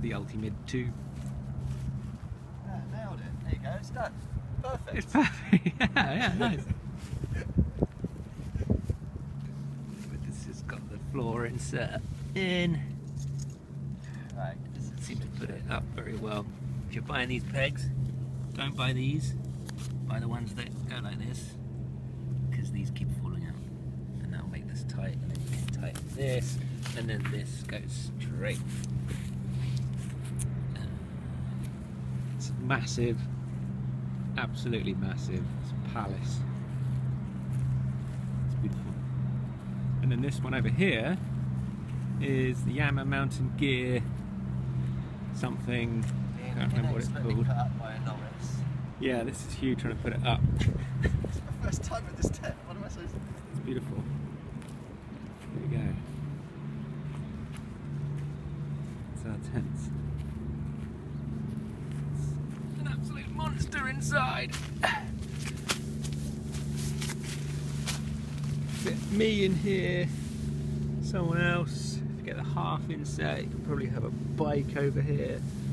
the Ultamid 2. Yeah, nailed it. There you go, it's done. Perfect. It's perfect. Yeah, nice. But this has got the floor insert in. Right, this is Seem to put it up very well. If you're buying these pegs, don't buy these. Buy the ones that go like this, because these keep falling out. And that'll make this tight, and then you can tighten this, and then this goes straight. It's massive, absolutely massive. It's a palace. It's beautiful. And then this one over here is the Yama Mountain Gear something. I can't remember what it's called. Put up by a novice. Yeah, this is huge, trying to put it up. It's my first time with this tent. What am I supposed to do? It's beautiful. There you go. It's our tent. It's an absolute monster inside. Fit me in here, someone else. If you get the half inset, you can probably have a bike over here.